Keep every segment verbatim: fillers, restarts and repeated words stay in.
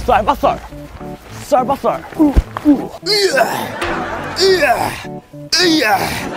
쌀밥살 쌀밥살 으아 으아 으아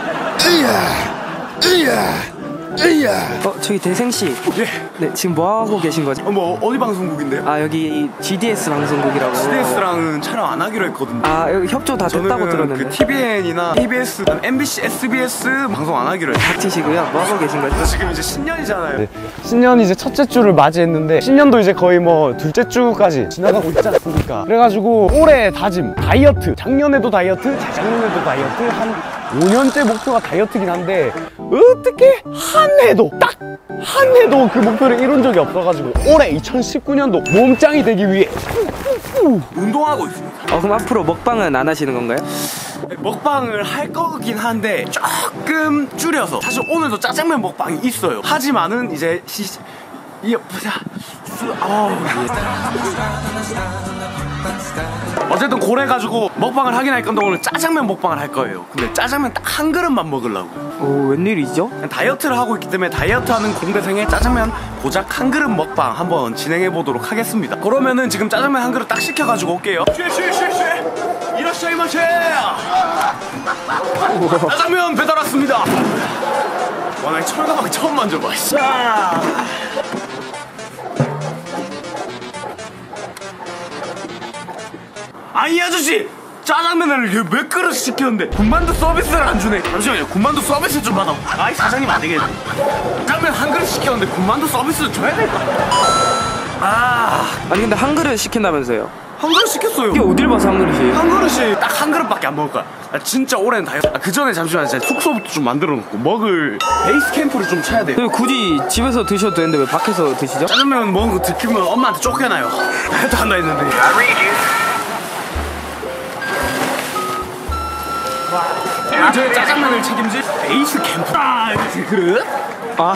으아 으아 어, 저기 대생씨. 예. 네, 지금 뭐 하고 계신 거죠? 어, 뭐 어디 방송국인데요? 아, 여기 지디에스 방송국이라고. 지디에스랑은 촬영 안 하기로 했거든요. 아, 여기 협조 다 됐다고 들었는데. 그 티비엔이나 티비에스, 엠비씨, 에스비에스 방송 안 하기로 했어요. 닥치시고요. 뭐 하고 계신 거죠? 지금 이제 신년이잖아요. 네. 신년 이제 첫째 주를 맞이했는데 신년도 이제 거의 뭐 둘째 주까지 지나가고 있지 않습니까? 그래가지고 올해 다짐 다이어트. 작년에도 다이어트, 재작년에도 다이어트. 한 오 년째 목표가 다이어트긴 한데 어떻게 한 해도 딱 한 해도 그 목표를 이룬 적이 없어가지고 올해 이천십구 년도 몸짱이 되기 위해 운동하고 있습니다. 어, 그럼 앞으로 먹방은 안 하시는 건가요? 먹방을 할 거긴 한데 조금 줄여서. 사실 오늘도 짜장면 먹방이 있어요. 하지만은 이제 시... 이... 보자... 아우... 어쨌든 고래가지고 먹방을 하긴 할 건데 오늘 짜장면 먹방을 할 거예요. 근데 짜장면 딱 한 그릇만 먹으려고. 오, 웬일이죠? 다이어트를 하고 있기 때문에 다이어트하는 공대생의 짜장면 고작 한 그릇 먹방 한번 진행해 보도록 하겠습니다. 그러면은 지금 짜장면 한 그릇 딱 시켜가지고 올게요. 쉐쉐쉐쉐 이라샤이마세. 짜장면 배달 왔습니다. 와, 나 이 철가방 처음 만져봐. 자. 아니 아저씨, 짜장면을 몇 그릇 시켰는데 군만두 서비스를 안 주네. 잠시만요, 군만두 서비스 좀 받아. 아이 사장님 안 되겠네. 짜장면 한 그릇 시켰는데 군만두 서비스 줘야 될 거. 아, 아니 근데 한 그릇 시킨다면서요? 한 그릇 시켰어요. 이게 어딜 봐서 한 그릇이에요? 한 그릇이 딱 한 그릇밖에 안 먹을 거야. 아, 진짜 올해는 다이어트. 아, 그 전에 잠시만 제가 숙소부터 좀 만들어 놓고 먹을 베이스 캠프를 좀 쳐야 돼요. 왜 굳이 집에서 드셔도 되는데 왜 밖에서 드시죠? 짜장면 먹은 거 들키면 엄마한테 쫓겨나요. 해도 한다 했는데. 오늘 저희 짜장면을 책임질 베이스 캠프. 아, 이렇게 그릇? 아.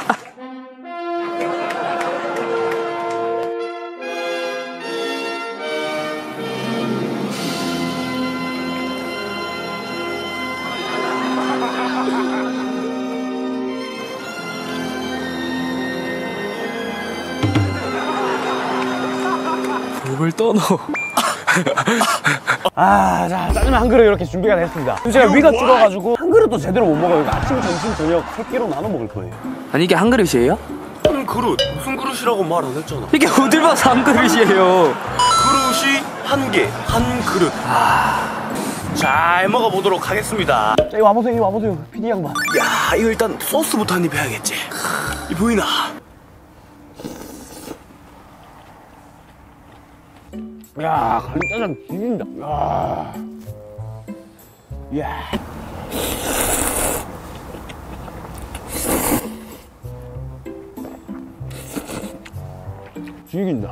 목을 떠넣어. 아, 자, 짜장면 한 그릇 이렇게 준비가 됐습니다. 제가 위가 줄어가지고 한 그릇도 제대로 못 먹어요. 아침, 점심, 저녁 세 끼로 나눠 먹을 거예요. 아니 이게 한 그릇이에요? 한 그릇? 무슨 그릇이라고 말 안 했잖아. 이게 어딜 봐서 한 그릇이에요? 그릇이 한 개, 한 그릇. 아, 잘 먹어보도록 하겠습니다. 자, 이거 와보세요, 이거 와보세요. 피디 양반. 야, 이거 일단 소스부터 한 입 해야겠지. 이 보이나? 야, 간짜장 죽인다. 야, 야. 죽인다.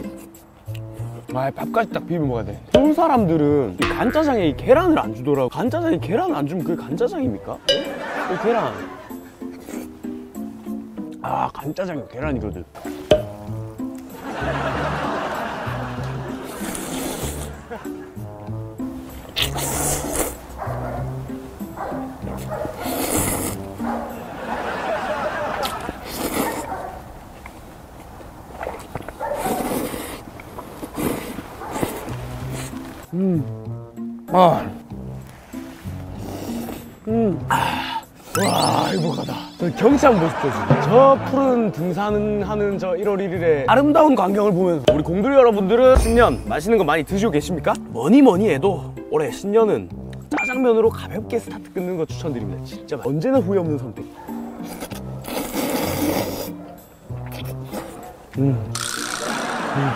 아, 밥까지 딱 비벼 먹어야 돼. 서울 사람들은 이 간짜장에 이 계란을 안 주더라고. 간짜장에 계란 안 주면 그게 간짜장입니까? 이 계란. 아, 간짜장이 계란이거든. 음, 아, 음, 아, 와, 행복하다. 저 경치 한번 보십시오. 지금. 저 푸른 등산하는 저 일월 일일에 아름다운 광경을 보면서 우리 공들이 여러분들은 신년 맛있는 거 많이 드시고 계십니까? 뭐니 뭐니 해도 올해 신년은 짜장면으로 가볍게 스타트 끊는 거 추천드립니다. 진짜 언제나 후회 없는 선택. 음. 음.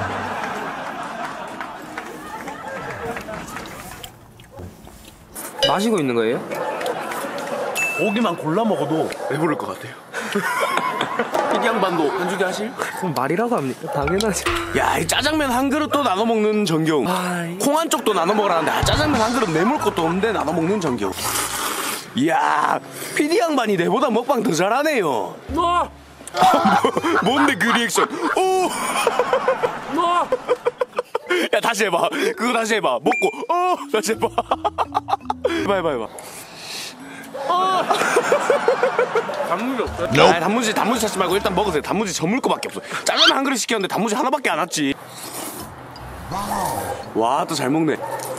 마시고 있는 거예요? 고기만 골라 먹어도 배부를 것 같아요. 피디 양반도 한주기 하실? 그럼 말이라고 합니까? 당연하죠. 야, 이 짜장면 한 그릇도 나눠 먹는 정경. 아이. 콩 한 쪽도 나눠 먹으라는데 아, 짜장면 한 그릇 내물 것도 없는데 나눠 먹는 정경. 이야, 피디 양반이 내보다 먹방 더 잘하네요. 너! 뭔데 그 리액션? 오! 너! 야, 다시 해봐. 그거 다시 해봐. 먹고 어! 다시 해봐. 해봐 해봐 해봐. 어! 단무지 없어? No. 아, 단무지 단무지 찾지 말고 일단 먹으세요. 단무지 저물 거밖에 없어. 짜장면 한 그릇 시켰는데 단무지 하나밖에 안 왔지. 와, 또 잘 먹네.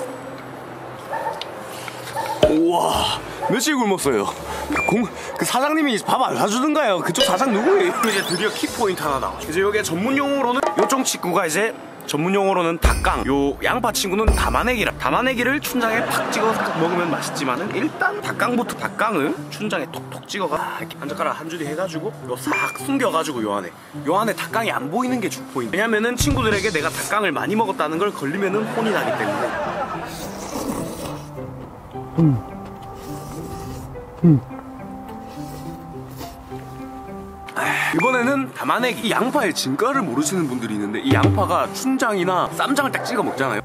우와, 며칠 굶었어요. 공, 그 사장님이 밥 안 사주던가요? 그쪽 사장 누구예요? 이제 드디어 키포인트 하나 나와. 이제 여기 전문 용어로는 요쪽 친구가 이제 전문 용어로는 닭강, 요 양파 친구는 담아내기라. 담아내기를 춘장에 팍 찍어서 먹으면 맛있지만은 일단 닭강부터 닭강을 춘장에 톡톡 찍어가 이렇게 한 젓가락 한 줄이 해가지고 요 싹 숨겨가지고 요 안에 요 안에 닭강이 안 보이는 게 주 포인트. 왜냐면은 친구들에게 내가 닭강을 많이 먹었다는 걸 걸리면은 혼이 나기 때문에. 음. 음. 이번에는 담아내기. 이 양파의 진가를 모르시는 분들이 있는데 이 양파가 춘장이나 쌈장을 딱 찍어 먹잖아요.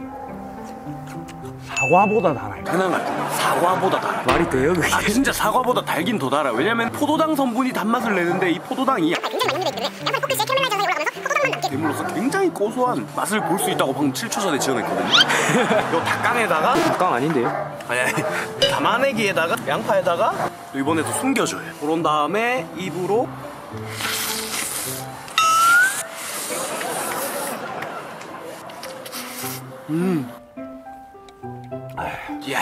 사과보다 달아요. 그냥 사과보다 달아. 말이 돼요 그게? 아, 진짜 사과보다 달긴 더 달아. 왜냐면 포도당 성분이 단맛을 내는데 이 포도당이 대물로서 굉장히 고소한 맛을 볼 수 있다고 방금 칠 초 전에 지어냈거든요. 요 닭강에다가 닭강 아닌데요? 아니 아니 담아내기에다가 양파에다가 이번에 더 숨겨줘요. 그런 다음에 입으로 음. 이야.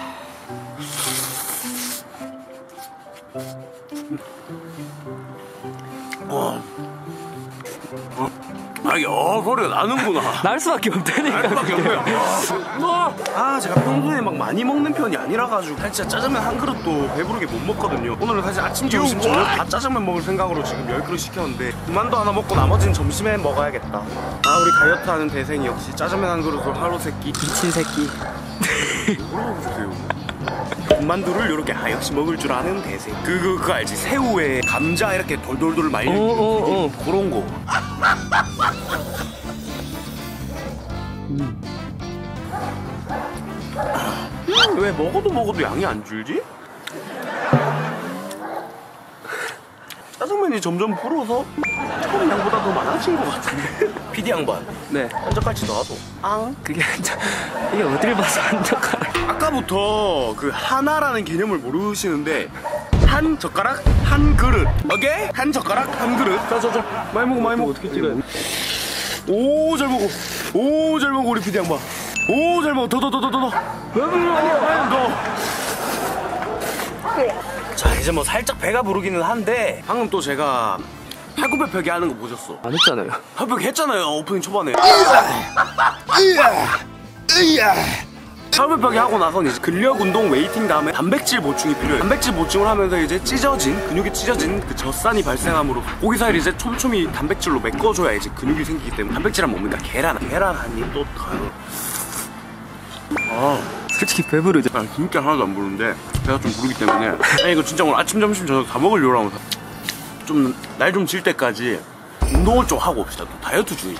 어. 어. 아, 이게 어 소리가 나는구나. 날 수밖에 없다니까. 날 수밖에 없네요. 아, 제가 평소에 막 많이 먹는 편이 아니라가지고 진짜 짜장면 한 그릇도 배부르게 못 먹거든요. 오늘은 사실 아침, 점심, 저녁 다 짜장면 먹을 생각으로 지금 열 그릇 시켰는데 그만도 하나 먹고 나머지는 점심에 먹어야겠다. 아, 우리 다이어트 하는 대생이 역시 짜장면 한 그릇으로 하루 세끼. 미친 새끼. 뭐라고 보세요? 군만두를 이렇게 아 역시 먹을 줄 아는 대생. 그거 그거 알지? 새우에 감자 이렇게 돌돌돌 말려 있는 어, 어, 어. 그런 거. 음. 왜 먹어도 먹어도 양이 안 줄지? 짜장면이 점점 불어서 처음 양보다 더 많아진 것 같은데. 피디 양반. 네. 한 젓갈치 넣어도. 앙. 그게 한자 이게 어딜 봐서 한 젓가락. 아까부터 그 하나라는 개념을 모르시는데 한 젓가락 한 그릇. 오케이? 한 젓가락 한 그릇. 자자자 많이 먹어 많이 먹어. 어떻게 찍어요? 오 잘 먹어. 오 잘 먹어 우리 피디 양반. 오 잘 먹어. 더 더 더 더 더. 아니야 더. 자 이제 뭐 살짝 배가 부르기는 한데 방금 또 제가 팔굽혀펴기 하는 거 보셨어? 안 했잖아요. 팔굽혀펴기 했잖아요 오프닝 초반에. 팔굽혀펴기 하고 나서는 이제 근력 운동 웨이팅 다음에 단백질 보충이 필요해요. 단백질 보충을 하면서 이제 찢어진 근육이 찢어진 그 젖산이 발생함으로 고기 사이를 이제 촘촘히 단백질로 메꿔줘야 이제 근육이 생기기 때문에 단백질은 뭡니까? 계란. 계란 한 입 또 가요. 아 솔직히 배부르죠. 난 진짜 하나도 안 부르는데 배가 좀 부르기 때문에 아니 이거 진짜 오늘 아침 점심 저녁 다 먹으려고 좀 날 좀 질 때까지 운동을 좀 하고 옵시다. 또 다이어트 중이지.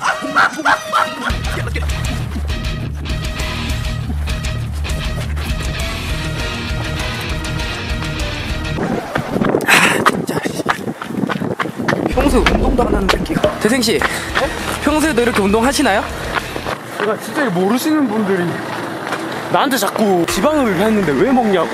평소에 운동도 안 하는 새끼가. 대생씨, 평소에도 이렇게 운동하시나요? 제가 진짜 모르시는 분들이 나한테 자꾸 지방을 했는데 왜 먹냐고,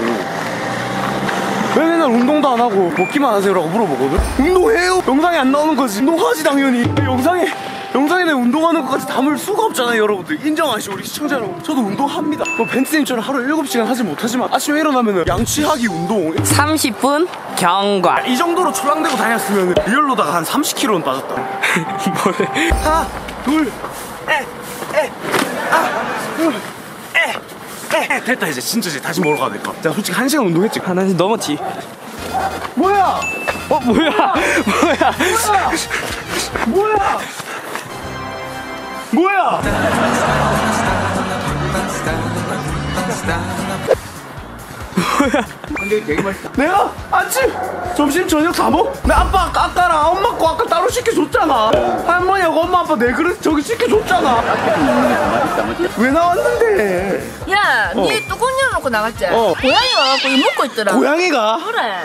왜 맨날 운동도 안 하고 먹기만 하세요라고 물어보거든. 운동해요. 영상에 안 나오는 거지. 운동하지 당연히. 영상에 영상에 내 운동하는 것까지 담을 수가 없잖아요 여러분들. 인정하시죠 우리 시청자 여러분. 저도 운동합니다. 뭐 벤츠님처럼 하루에 일곱 시간 하지 못하지만 아침에 일어나면 양치하기 운동 삼십 분 경과. 이 정도로 초랑대고 다녔으면 리얼로다가 한 삼십 킬로그램는 빠졌다. 뭐래? 하나 둘 에 에 아 둘 에 에 됐다. 이제 진짜 이제 다시 먹으러 가야 될까. 내가 솔직히 한 시간 운동했지. 하나씩 넘었지. 뭐야 어 뭐야? 뭐야? 뭐야 뭐야 근데 되게 맛있다. 내가 아침 점심 저녁 다 먹. 내 아빠 아까랑 엄마 거 아까 따로 시켜줬잖아. 할머니하고 엄마 아빠 내 그릇 저기 시켜줬잖아. 왜 나왔는데? 야, 어. 니 뚜껑 열어놓고 나갔지? 어. 고양이 와갖고 이 먹고 있더라. 고양이가 그래.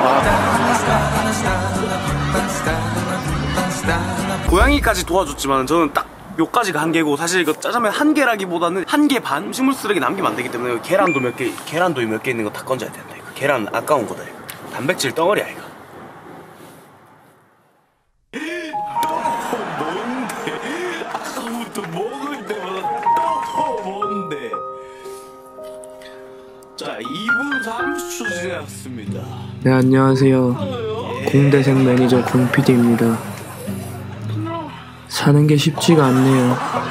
고양이까지 도와줬지만 저는 딱 요까지가 한계고, 사실 이거 짜장면 한 개라기보다는 한 개 반? 음식물 쓰레기 남기면 안 되기 때문에 계란도 몇 개, 계란도 몇 개 있는 거 다 건져야 된다. 이거 계란 아까운 거다. 이거 단백질 덩어리야 이거. 먹는데 아까부터 먹을 때마다 네, 안녕하세요. 공대생 매니저 공피디입니다. 사는 게 쉽지가 않네요.